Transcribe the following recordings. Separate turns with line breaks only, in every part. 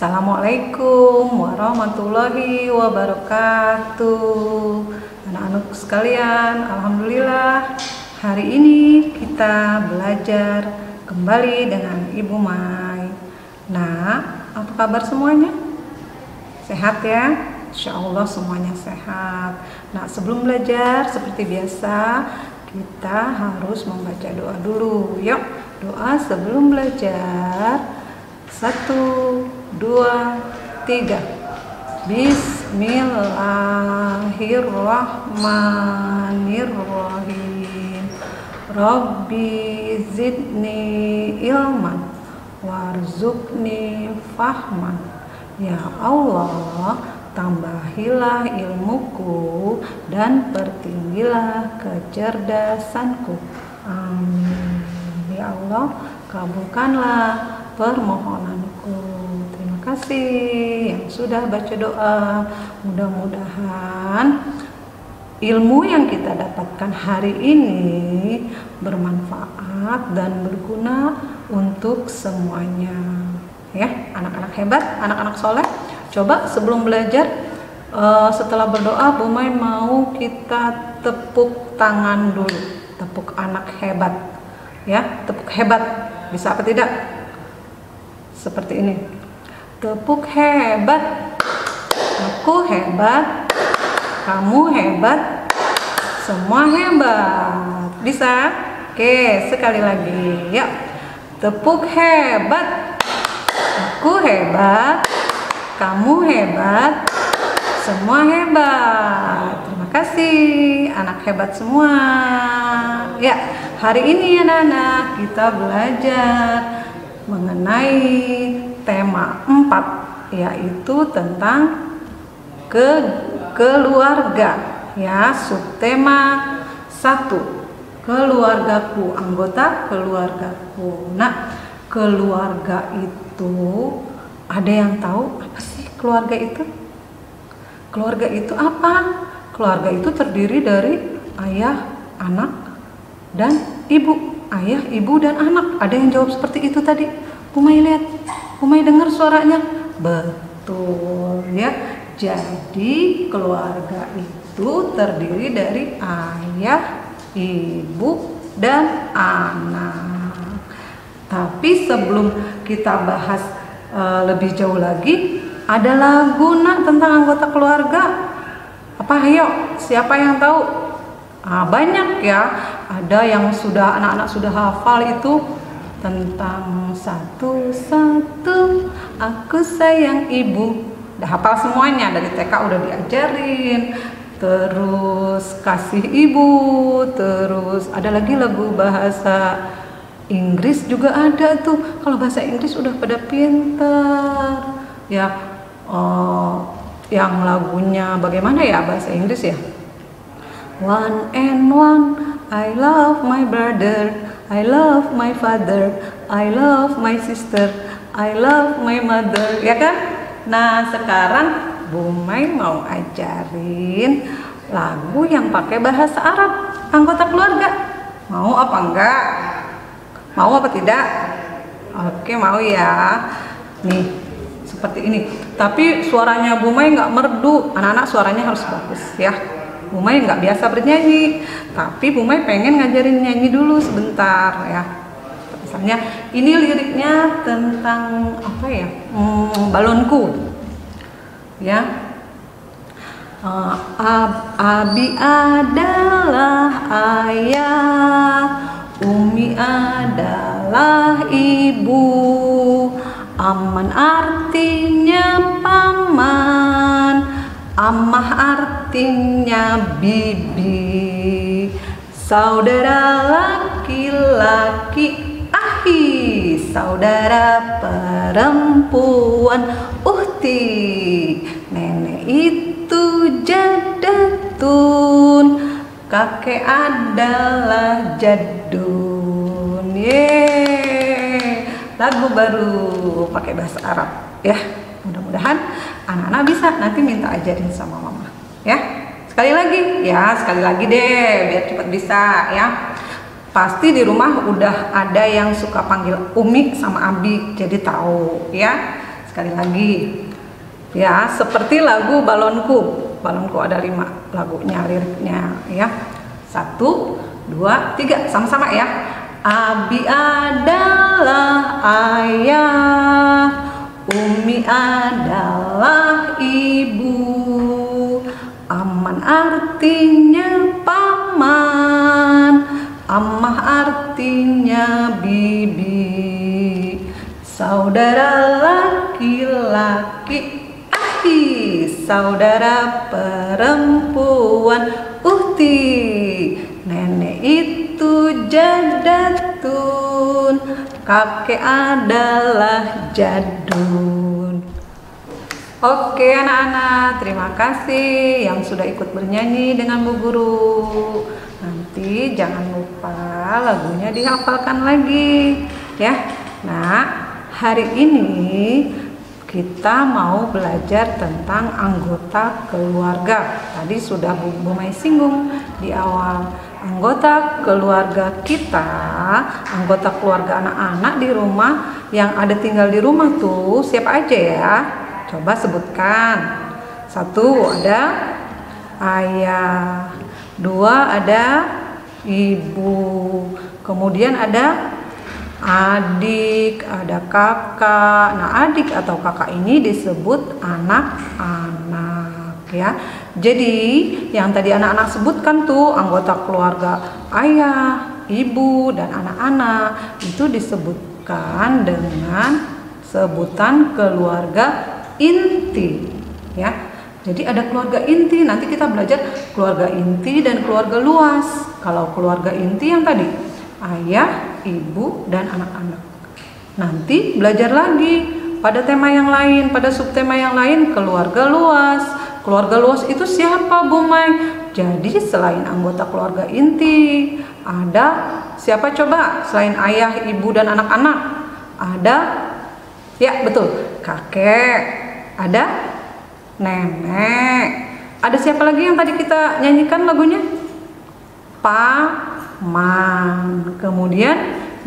Assalamualaikum warahmatullahi wabarakatuh. Anak-anak sekalian, alhamdulillah hari ini kita belajar kembali dengan Ibu Mai. Nah, apa kabar semuanya? Sehat ya? Insya Allah semuanya sehat. Nah, sebelum belajar seperti biasa kita harus membaca doa dulu. Yuk, doa sebelum belajar. 1, 2, 3. Bismillahirrahmanirrahim. Rabbi zidni ilman warzuqni fahman. Ya Allah, tambahilah ilmuku dan pertinggilah kecerdasanku. Amin. Ya Allah, kabulkanlah permohonanku. Terima kasih yang sudah baca doa. Mudah-mudahan ilmu yang kita dapatkan hari ini bermanfaat dan berguna untuk semuanya. Ya, anak-anak hebat, anak-anak soleh. Coba sebelum belajar, setelah berdoa, Bu Mai mau kita tepuk tangan dulu. Tepuk anak hebat. Ya, tepuk hebat. Bisa apa tidak? Seperti ini. Tepuk hebat. Aku hebat. Kamu hebat. Semua hebat. Bisa? Oke, sekali lagi. Yuk. Tepuk hebat. Aku hebat. Kamu hebat. Semua hebat. Terima kasih anak hebat semua. Ya, hari ini anak-anak kita belajar mengenai tema 4, yaitu tentang keluarga. Ya, subtema 1, keluargaku, anggota keluargaku. Nah, keluarga itu ada yang tahu apa sih keluarga itu? Keluarga itu apa? Keluarga itu terdiri dari ayah, anak, dan ibu. Ayah, ibu, dan anak. Ada yang jawab seperti itu tadi? Bu Mai lihat, Bu Mai dengar suaranya. Betul ya. Jadi keluarga itu terdiri dari ayah, ibu, dan anak. Tapi sebelum kita bahas lebih jauh lagi, ada lagu nak tentang anggota keluarga. Apa? Ayo, siapa yang tahu? Banyak ya, ada yang sudah anak-anak sudah hafal itu tentang satu-satu aku sayang ibu. Udah hafal semuanya, dari TK udah diajarin. Terus kasih ibu, terus ada lagi lagu bahasa Inggris juga ada tuh. Kalau bahasa Inggris udah pada pinter ya. Yang lagunya bagaimana ya bahasa Inggris ya? One and one, I love my brother, I love my father, I love my sister, I love my mother, ya kan? Nah, sekarang Bu Mai mau ajarin lagu yang pakai bahasa Arab, anggota keluarga. Mau apa enggak? Mau apa tidak? Oke, mau ya. Nih, seperti ini. Tapi suaranya Bu Mai nggak merdu, anak-anak suaranya harus bagus ya. Bu Mai nggak biasa bernyanyi, tapi Bu Mai pengen ngajarin nyanyi dulu sebentar ya. Misalnya ini liriknya tentang apa ya? Balonku ya. Abi adalah ayah, Umi adalah ibu, Aman artinya paman, Amah artinya bibi, saudara laki-laki ahi, saudara perempuan uhti, nenek itu jadatun, kakek adalah jadun. Yeay, lagu baru pakai bahasa Arab ya. Mudah-mudahan anak-anak bisa nanti minta ajarin sama mama ya. Sekali lagi ya, sekali lagi deh biar cepat bisa ya. Pasti di rumah udah ada yang suka panggil Umi sama Abi, jadi tahu ya. sekali lagi. Ya, seperti lagu Balonku. Balonku ada 5 lagunya, liriknya ya. 1, 2, 3, sama-sama ya. Abi adalah ayah, Umi adalah ibu, Aman artinya paman, Amah artinya bibi, saudara laki-laki saudara perempuan uhti, nenek itu jadatun, kakek adalah jadun. Oke anak-anak, terima kasih yang sudah ikut bernyanyi dengan Bu Guru. Nanti jangan lupa lagunya dihafalkan lagi ya. Nah, hari ini kita mau belajar tentang anggota keluarga. Tadi sudah Bu Mai singgung di awal. Anggota keluarga kita, anggota keluarga anak-anak di rumah yang ada tinggal di rumah tuh siapa aja ya? Coba sebutkan. 1 ada ayah, 2 ada ibu, kemudian ada adik, ada kakak. Nah, adik atau kakak ini disebut anak-anak ya. Jadi, yang tadi anak-anak sebutkan tuh anggota keluarga ayah, ibu, dan anak-anak itu disebutkan dengan sebutan keluarga inti ya. Jadi ada keluarga inti, nanti kita belajar keluarga inti dan keluarga luas. Kalau keluarga inti yang tadi ayah, ibu, dan anak-anak. Nanti belajar lagi pada tema yang lain, pada subtema yang lain, keluarga luas. Keluarga luas itu siapa Bu Mai? Jadi selain anggota keluarga inti, ada siapa coba? Selain ayah, ibu, dan anak-anak, ada ya betul, kakek, ada nenek, ada siapa lagi yang tadi kita nyanyikan lagunya? Paman, kemudian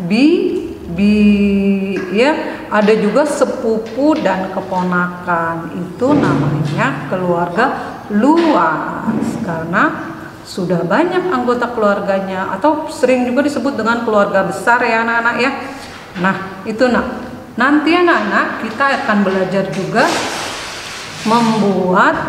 bibi ya, ada juga sepupu dan keponakan. Itu namanya keluarga luas karena sudah banyak anggota keluarganya, atau sering juga disebut dengan keluarga besar ya anak-anak ya. Nah itu nanti anak-anak kita akan belajar juga membuat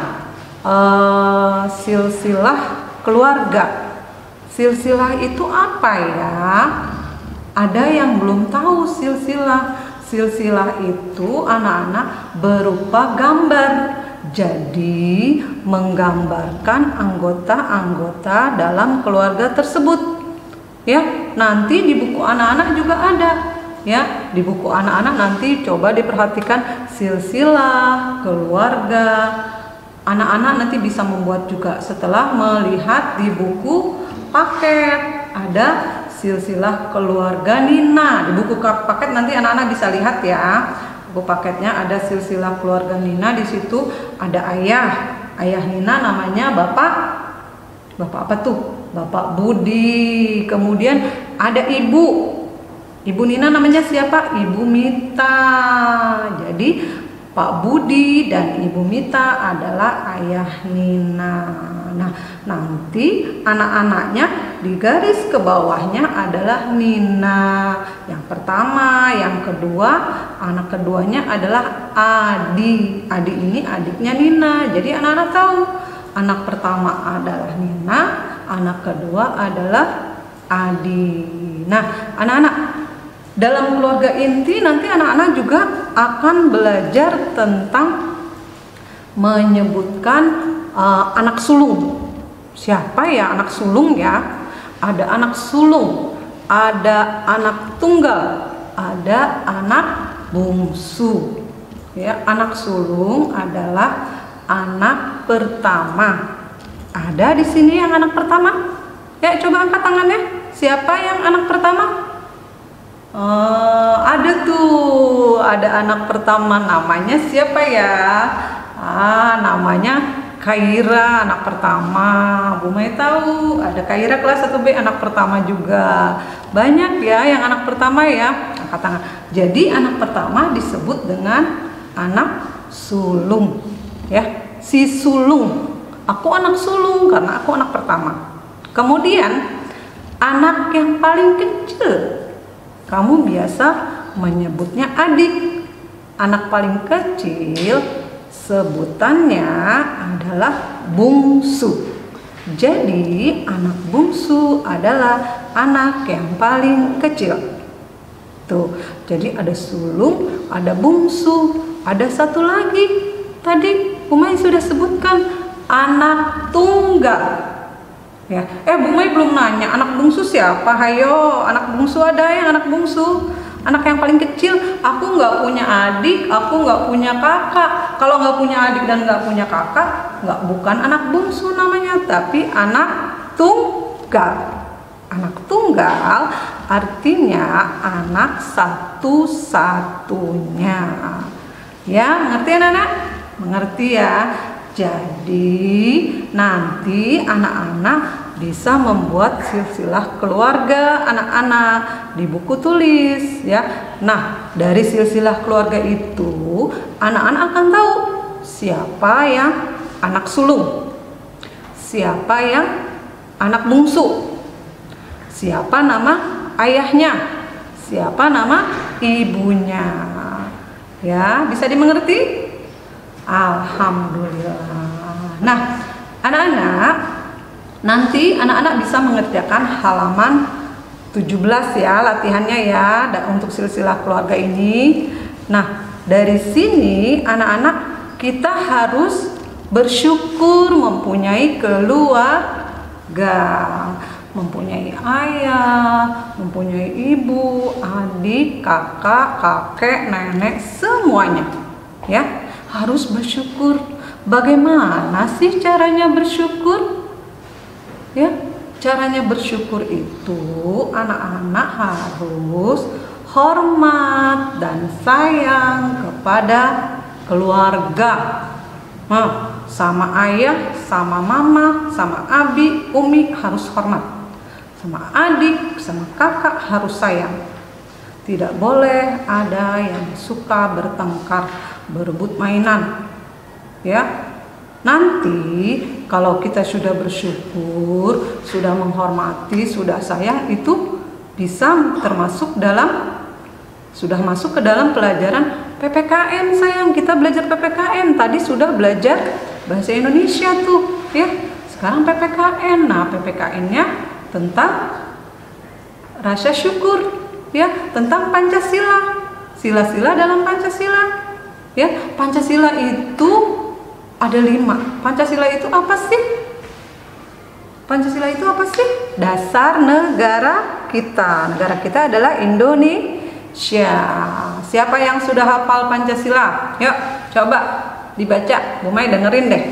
silsilah keluarga. Silsilah itu apa ya? Ada yang belum tahu silsilah. Silsilah itu anak-anak berupa gambar. Jadi menggambarkan anggota-anggota dalam keluarga tersebut. Ya, nanti di buku anak-anak juga ada. Ya, di buku anak-anak nanti coba diperhatikan silsilah keluarga. Anak-anak nanti bisa membuat juga setelah melihat di buku paket ada silsilah keluarga Nina. Di buku paket nanti anak-anak bisa lihat ya. Buku paketnya ada silsilah keluarga Nina. Di situ ada ayah. Ayah Nina namanya Bapak apa tuh? Bapak Budi. Kemudian ada ibu. Ibu Nina namanya siapa? Ibu Mita. Jadi Pak Budi dan Ibu Mita adalah ayah Nina. Nah, nanti anak-anaknya di garis ke bawahnya adalah Nina. Yang pertama, yang kedua, anak keduanya adalah Adi. Adi ini adiknya Nina. Jadi anak-anak tahu, anak pertama adalah Nina, anak kedua adalah Adi. Nah, anak-anak, dalam keluarga inti nanti anak-anak juga akan belajar tentang menyebutkan anak sulung. Siapa ya anak sulung ya? Ada anak sulung, ada anak tunggal, ada anak bungsu. Ya, anak sulung adalah anak pertama. Ada di sini yang anak pertama? Ya, coba angkat tangannya. Siapa yang anak pertama? Ada tuh, ada anak pertama, namanya siapa ya? Namanya Kaira, anak pertama. Bu Mai tahu, ada Kaira kelas 1B, anak pertama juga. Banyak ya yang anak pertama ya, angkat tangan. Jadi anak pertama disebut dengan anak sulung, ya, si sulung. Aku anak sulung karena aku anak pertama. Kemudian anak yang paling kecil, kamu biasa menyebutnya adik. Anak paling kecil sebutannya adalah bungsu. Jadi anak bungsu adalah anak yang paling kecil. Tuh, jadi ada sulung, ada bungsu, ada satu lagi. Tadi Bu Mai sudah sebutkan anak tunggal. Ya, Bu Mai belum nanya anak bungsu siapa? Hayo, anak bungsu ada yang anak bungsu. Anak yang paling kecil, aku nggak punya adik, aku nggak punya kakak. Kalau nggak punya adik dan nggak punya kakak, bukan anak bungsu namanya, tapi anak tunggal. Anak tunggal artinya anak satu-satunya. Ya, mengerti anak-anak? Mengerti ya? Jadi nanti anak-anak bisa membuat silsilah keluarga anak-anak di buku tulis ya. Nah, dari silsilah keluarga itu anak-anak akan tahu siapa yang anak sulung, siapa yang anak bungsu, siapa nama ayahnya, siapa nama ibunya. Ya, bisa dimengerti? Alhamdulillah. Nah, anak-anak, nanti anak-anak bisa mengerjakan halaman 17 ya, latihannya ya, untuk silsilah keluarga ini. Nah, dari sini anak-anak kita harus bersyukur mempunyai keluarga, mempunyai ayah, mempunyai ibu, adik, kakak, kakek, nenek, semuanya. Ya, harus bersyukur. Bagaimana sih caranya bersyukur? Ya, caranya bersyukur itu anak-anak harus hormat dan sayang kepada keluarga. Nah, sama ayah, sama mama, sama abi, umi harus hormat. Sama adik, sama kakak harus sayang. Tidak boleh ada yang suka bertengkar, berebut mainan. Ya. Nanti kalau kita sudah bersyukur, sudah menghormati, sudah sayang, itu bisa termasuk dalam, sudah masuk ke dalam pelajaran PPKN sayang. Kita belajar PPKN, tadi sudah belajar bahasa Indonesia tuh ya. Sekarang PPKN. Nah, PPKN-nya tentang rasa syukur ya, tentang Pancasila. Sila-sila dalam Pancasila. Ya, Pancasila itu ada 5. Pancasila itu apa sih? Pancasila itu apa sih? Dasar negara kita. Negara kita adalah Indonesia. Siapa yang sudah hafal Pancasila? Yuk, coba dibaca. Bu Mai dengerin deh.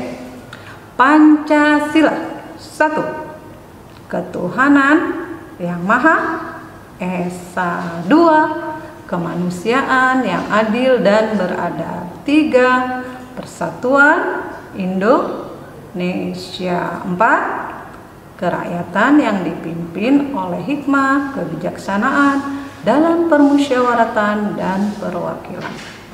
Pancasila. 1. Ketuhanan yang Maha Esa. 2. Kemanusiaan yang adil dan beradab. 3. Persatuan Indonesia. 4. Kerakyatan yang dipimpin oleh hikmah, kebijaksanaan dalam permusyawaratan dan perwakilan.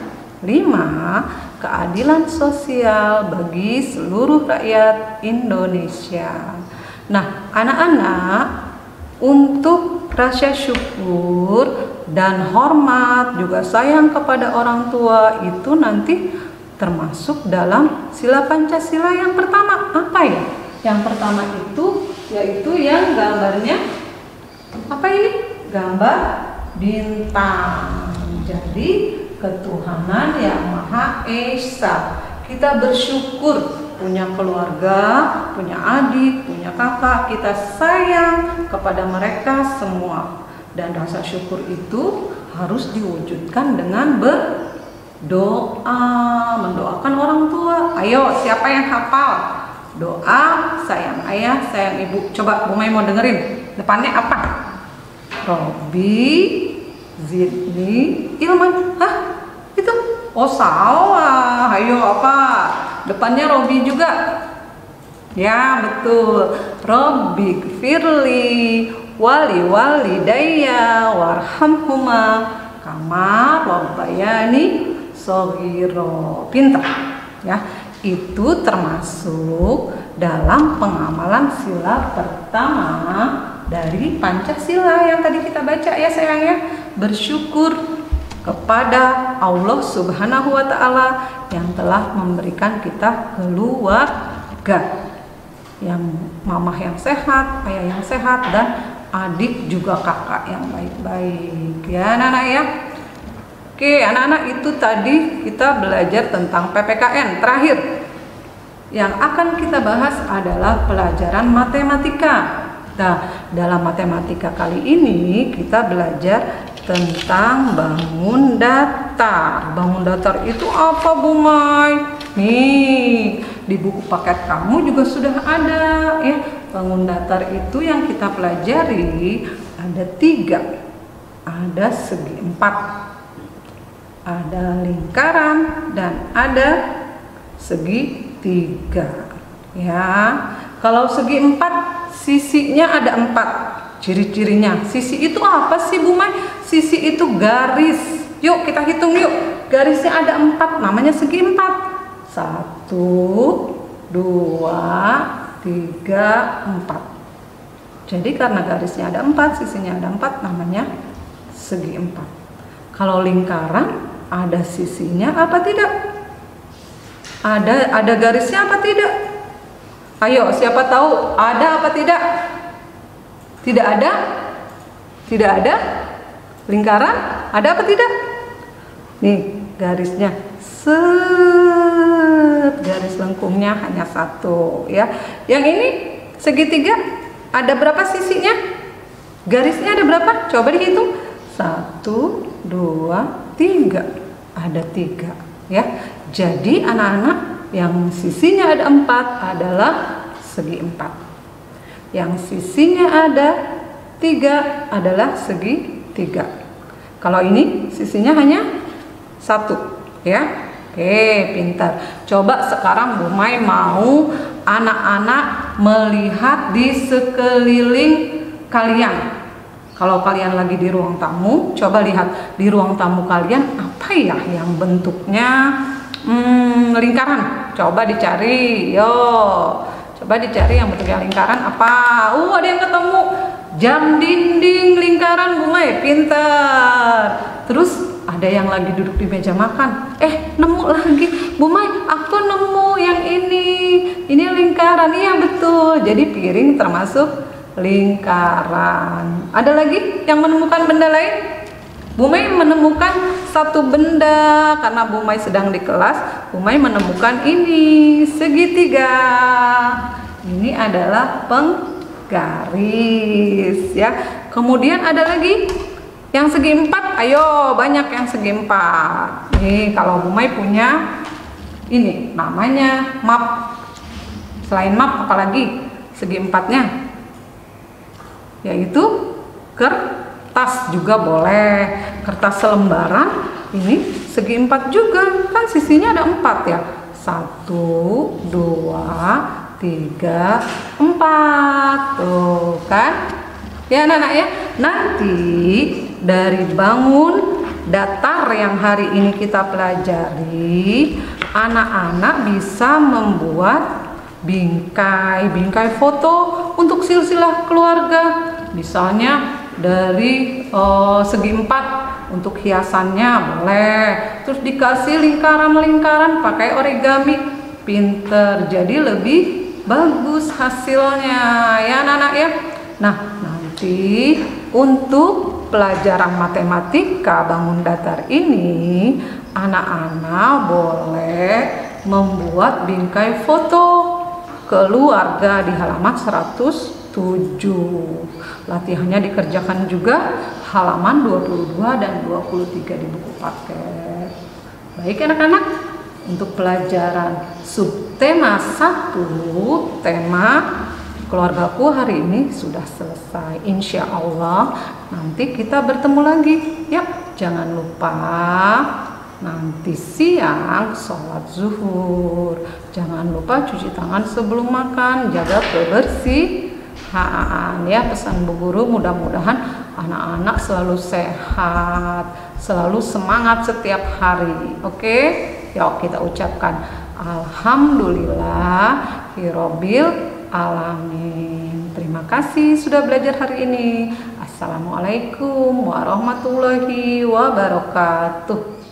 5. Keadilan sosial bagi seluruh rakyat Indonesia. Nah, anak-anak, untuk rasa syukur dan hormat juga sayang kepada orang tua itu nanti termasuk dalam sila Pancasila yang pertama. Apa ya? Yang pertama itu yaitu yang gambarnya apa ini? Gambar bintang. Jadi ketuhanan yang Maha Esa. Kita bersyukur punya keluarga, punya adik, punya kakak. Kita sayang kepada mereka semua. Dan rasa syukur itu harus diwujudkan dengan doa, mendoakan orang tua. Ayo, siapa yang hafal? Doa, sayang ayah, sayang ibu. Coba Bu Mai mau dengerin. Depannya apa? Robbi, Zidni, Ilman. Hah? Itu? Oh, salah. Ayo apa? Depannya Robbi juga. Ya, betul. Robbi firli wali daya warhamhuma kama rabbayani shaghira. Pintar ya. Itu termasuk dalam pengamalan sila pertama dari Pancasila yang tadi kita baca ya sayang ya. Bersyukur kepada Allah Subhanahu wa Ta'ala yang telah memberikan kita keluarga, yang mamah yang sehat, ayah yang sehat, dan adik juga kakak yang baik-baik ya anak-anak ya. Oke anak-anak, itu tadi kita belajar tentang PPKN. Terakhir yang akan kita bahas adalah pelajaran matematika. Nah, dalam matematika kali ini kita belajar tentang bangun datar. Bangun datar itu apa Bu Mai? Nih, di buku paket kamu juga sudah ada ya. Bangun datar itu yang kita pelajari ada 3. Ada segi 4. Ada lingkaran dan ada segi 3 ya. Kalau segi 4 sisinya ada 4. Ciri-cirinya, sisi itu apa sih Bu Mai? Sisi itu garis. Yuk kita hitung yuk. Garisnya ada 4, namanya segi 4. 1, 2, 3, 4. Jadi karena garisnya ada 4, sisinya ada 4, namanya segi 4. Kalau lingkaran ada sisinya apa tidak? Ada garisnya apa tidak? Ayo, siapa tahu ada apa tidak? Tidak ada? Tidak ada? Lingkaran ada apa tidak? Nih, garisnya set, garis lengkungnya hanya 1 ya. Yang ini segitiga ada berapa sisinya? Garisnya ada berapa? Coba dihitung. 1, 2, 3. Ada 3 ya. Jadi anak-anak yang sisinya ada 4 adalah segi 4. Yang sisinya ada 3 adalah segi 3. Kalau ini sisinya hanya 1 ya. Oke, pintar. Coba sekarang Bu Mai mau anak-anak melihat di sekeliling kalian. Kalau kalian lagi di ruang tamu, coba lihat di ruang tamu kalian apa ya yang bentuknya lingkaran. Coba dicari, yo. Coba dicari yang bentuknya lingkaran apa? Ada yang ketemu. Jam dinding lingkaran Bu Mai, pintar. Terus ada yang lagi duduk di meja makan. Nemu lagi. Bu Mai, aku nemu yang ini. Ini lingkaran, iya betul. Jadi piring termasuk lingkaran. Ada lagi yang menemukan benda lain? Bu Mai menemukan satu benda karena Bu Mai sedang di kelas. Bu Mai menemukan ini segitiga. Ini adalah penggaris ya. Kemudian ada lagi yang segi 4. Ayo, banyak yang segi 4. Nih, kalau Bu Mai punya ini namanya map. Selain map apalagi segi 4-nya? Yaitu kertas juga boleh. Kertas selembaran ini segi 4 juga, kan sisinya ada 4 ya. 1, 2, 3, 4. Tuh kan ya anak-anak ya. Nanti dari bangun datar yang hari ini kita pelajari, anak-anak bisa membuat bingkai foto untuk silsilah keluarga. Misalnya dari segi 4 untuk hiasannya boleh. Terus dikasih lingkaran-lingkaran pakai origami. Pinter, jadi lebih bagus hasilnya ya anak-anak ya. Nah, nanti untuk pelajaran matematika bangun datar ini, anak-anak boleh membuat bingkai foto keluarga di halaman 107. Latihannya dikerjakan juga halaman 22 dan 23 di buku paket. Baik anak-anak, untuk pelajaran subtema 1 tema keluargaku hari ini sudah selesai. Insya Allah nanti kita bertemu lagi ya. Jangan lupa nanti siang sholat zuhur. Jangan lupa cuci tangan sebelum makan, jaga kebersihan ya. Pesan Bu Guru, mudah-mudahan anak-anak selalu sehat, selalu semangat setiap hari. Oke, yuk kita ucapkan alhamdulillah hirobbil alamin. Terima kasih sudah belajar hari ini. Assalamualaikum warahmatullahi wabarakatuh.